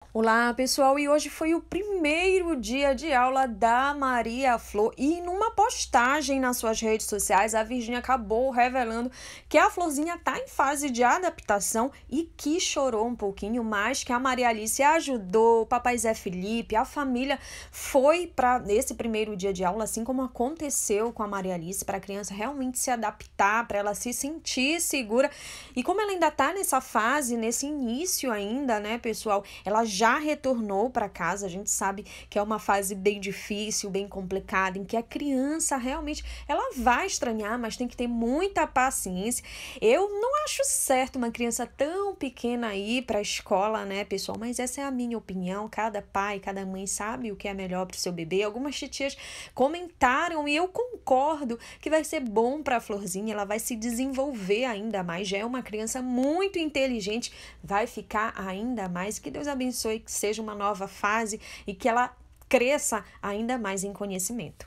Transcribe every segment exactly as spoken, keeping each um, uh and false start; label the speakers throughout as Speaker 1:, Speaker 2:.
Speaker 1: Olá, pessoal, e hoje foi o primeiro dia de aula da Maria Flor e numa postagem nas suas redes sociais, a Virgínia acabou revelando que a Florzinha está em fase de adaptação e que chorou um pouquinho, mas que a Maria Alice ajudou, o papai Zé Felipe, a família foi para nesse primeiro dia de aula, assim como aconteceu com a Maria Alice, para a criança realmente se adaptar, para ela se sentir segura. E como ela ainda está nessa fase, nesse início ainda, né, pessoal, ela já retornou para casa. A gente sabe que é uma fase bem difícil, bem complicada, em que a criança realmente ela vai estranhar, mas tem que ter muita paciência. Eu não acho certo uma criança tão pequena ir para a escola, né, pessoal? Mas essa é a minha opinião. Cada pai, cada mãe sabe o que é melhor para o seu bebê. Algumas titias comentaram e eu concordo que vai ser bom para a Florzinha. Ela vai se desenvolver ainda mais. Já é uma criança muito inteligente, vai ficar ainda mais. Que Deus abençoe, que seja uma nova fase e que ela cresça ainda mais em conhecimento.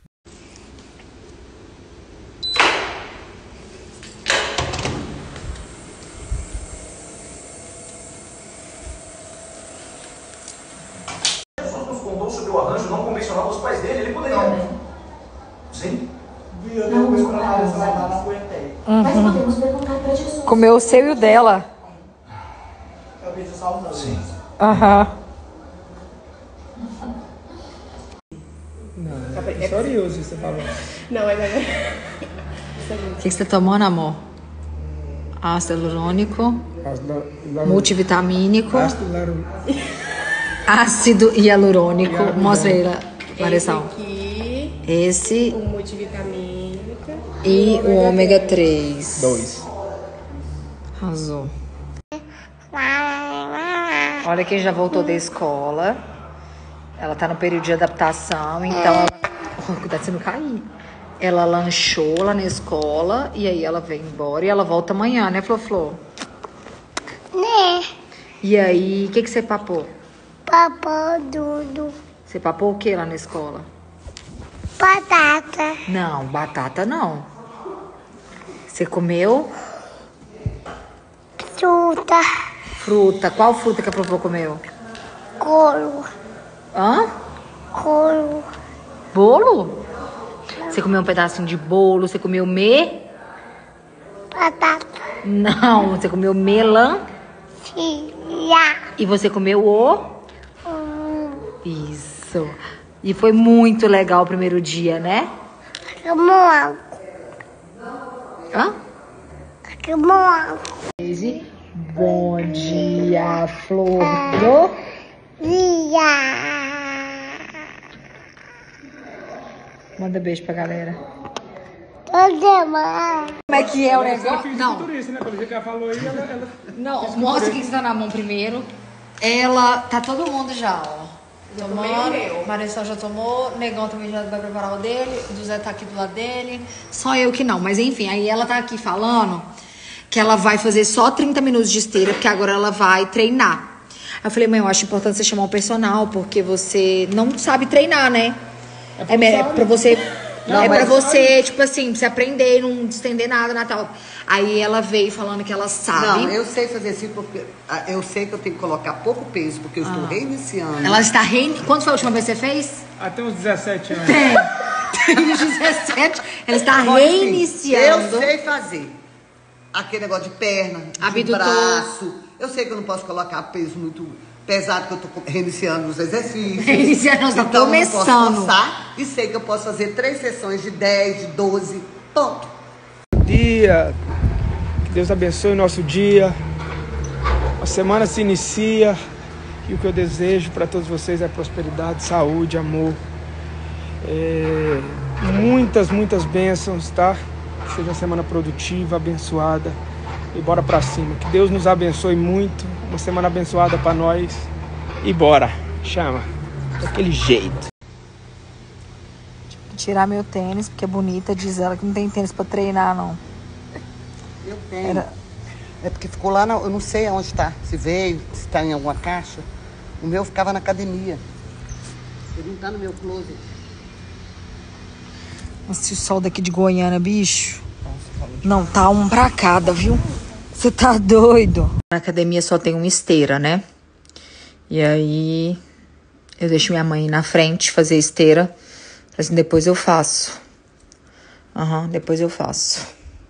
Speaker 2: Jesus nos contou sobre o arranjo não convencional dos pais dele, ele poderia...
Speaker 3: Não.
Speaker 2: Sim?
Speaker 3: Eu não, não, não aguentei. Uhum.
Speaker 4: Mas podemos perguntar para Jesus.
Speaker 1: Comeu o seu e o dela.
Speaker 3: Talvez eu salve.
Speaker 2: Sim.
Speaker 1: Aham.
Speaker 5: Não, é psoríase, você falou.
Speaker 3: Não, é verdade.
Speaker 6: O que, que você tá tomando, amor? Ácido hialurônico, multivitamínico, ácido hialurônico. Mostra aí, Maressal.
Speaker 3: Esse aqui,
Speaker 6: Esse
Speaker 3: o multivitamínico
Speaker 6: e o ômega três.
Speaker 5: Dois.
Speaker 6: Arrasou. Olha quem já voltou da escola. Ela tá no período de adaptação, então ela... Oh, cuidado você não cair. Ela lanchou lá na escola e aí ela veio embora e ela volta amanhã, né, Flor-Flor?
Speaker 4: Né?
Speaker 6: E aí, o que, que você papou?
Speaker 4: Papão tudo.
Speaker 6: Você papou o que lá na escola?
Speaker 4: Batata.
Speaker 6: Não, batata não. Você comeu?
Speaker 4: Fruta.
Speaker 6: Fruta. Qual fruta que a Flor comeu?
Speaker 4: Couro.
Speaker 6: Hã?
Speaker 4: Couro.
Speaker 6: Bolo? Você comeu um pedacinho de bolo? Você comeu me?
Speaker 4: Batata.
Speaker 6: Não, você comeu melancia. E você comeu o?
Speaker 4: Hum.
Speaker 6: Isso. E foi muito legal o primeiro dia, né?
Speaker 4: Camão.
Speaker 6: Hã?
Speaker 4: Camão.
Speaker 6: Bom dia, Flor do...
Speaker 4: Dia.
Speaker 6: Manda beijo pra galera.
Speaker 4: Toda mãe.
Speaker 6: Como é que é o negócio?
Speaker 5: Não.
Speaker 6: Não,
Speaker 5: Isso, né? Pelo jeito que ela falou aí, ela... ela...
Speaker 6: não, mostra o que você tá na mão primeiro. Ela, tá todo mundo já, ó. Tomando, Maressal já tomou, Negão também já vai preparar o dele, o do Zé tá aqui do lado dele. Só eu que não, mas enfim, aí ela tá aqui falando que ela vai fazer só trinta minutos de esteira, porque agora ela vai treinar. Aí eu falei, mãe, eu acho importante você chamar um personal, porque você não sabe treinar, né? É, é, é pra você... Não, é pra você, tipo assim, pra você aprender e não estender nada na tal. Aí ela veio falando que ela sabe.
Speaker 7: Não, eu sei fazer assim porque ah, eu sei que eu tenho que colocar pouco peso, porque eu estou
Speaker 6: Ah.
Speaker 7: reiniciando.
Speaker 6: Ela está rein... Quando foi a última vez que você fez?
Speaker 5: Até uns dezessete anos.
Speaker 6: Tem. Tem uns dezessete. Ela está
Speaker 7: Mas, assim,
Speaker 6: reiniciando.
Speaker 7: eu sei fazer aquele negócio de perna, de
Speaker 6: Abdutor.
Speaker 7: braço. Eu sei que eu não posso colocar peso muito pesado, que eu estou reiniciando os exercícios.
Speaker 6: Reiniciando, nós estamos
Speaker 7: então, eu não
Speaker 6: começando.
Speaker 7: posso forçar. E sei que eu posso fazer três sessões de dez, de doze, ponto.
Speaker 5: Dia, que Deus abençoe o nosso dia. A semana se inicia e o que eu desejo para todos vocês é prosperidade, saúde, amor. É, muitas, muitas bênçãos, tá? Que seja uma semana produtiva, abençoada. E bora pra cima. Que Deus nos abençoe muito. Uma semana abençoada pra nós. E bora. Chama. Daquele jeito.
Speaker 6: Tirar meu tênis, porque é bonita. Diz ela que não tem tênis pra treinar, não.
Speaker 7: Eu tenho.
Speaker 6: Era...
Speaker 7: É porque ficou lá, na, eu não sei aonde está. Se veio, se está em alguma caixa. O meu ficava na academia. Ele não está no meu closet.
Speaker 6: Esse sol daqui de Goiânia, bicho. Não, tá um pra cada, viu? Você tá doido? Na academia só tem uma esteira, né? E aí eu deixo minha mãe na frente fazer esteira. Assim, depois eu faço. Aham, uhum, depois eu faço.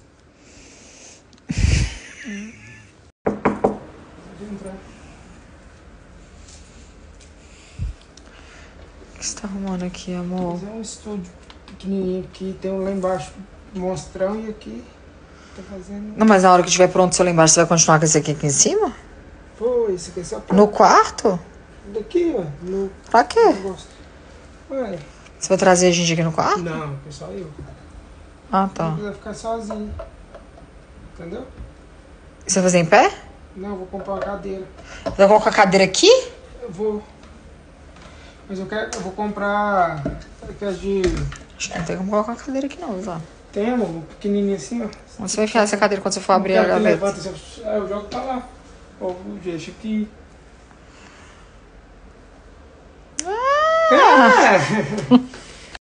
Speaker 6: O que você tá arrumando aqui, amor?
Speaker 5: É um estúdio pequenininho aqui, tem um lá embaixo monstrão e aqui tá fazendo...
Speaker 6: Não, mas na hora que estiver pronto seu lá embaixo, você vai continuar com esse aqui, aqui em cima?
Speaker 5: Pô, esse aqui é só pra...
Speaker 6: No quarto?
Speaker 5: Daqui, ó. No...
Speaker 6: Pra quê?
Speaker 5: Ué.
Speaker 6: Você vai trazer a gente aqui no quarto?
Speaker 5: Não, é só eu.
Speaker 6: Ah, tá.
Speaker 5: Não precisa ficar sozinho. Entendeu?
Speaker 6: Você vai fazer em pé?
Speaker 5: Não, eu vou comprar uma cadeira.
Speaker 6: Você vai colocar a cadeira aqui?
Speaker 5: Eu vou. Mas eu quero. Eu vou comprar. Aquelas de.
Speaker 6: Acho que não tem como colocar a cadeira aqui não, Zó.
Speaker 5: Tem, amor, um pequenininho assim, ó.
Speaker 6: Onde você vai enfiar essa cadeira quando você for abrir a gaveta?
Speaker 5: Levanta, aí eu jogo pra lá. Ó, deixa aqui.
Speaker 6: Ah!
Speaker 5: É.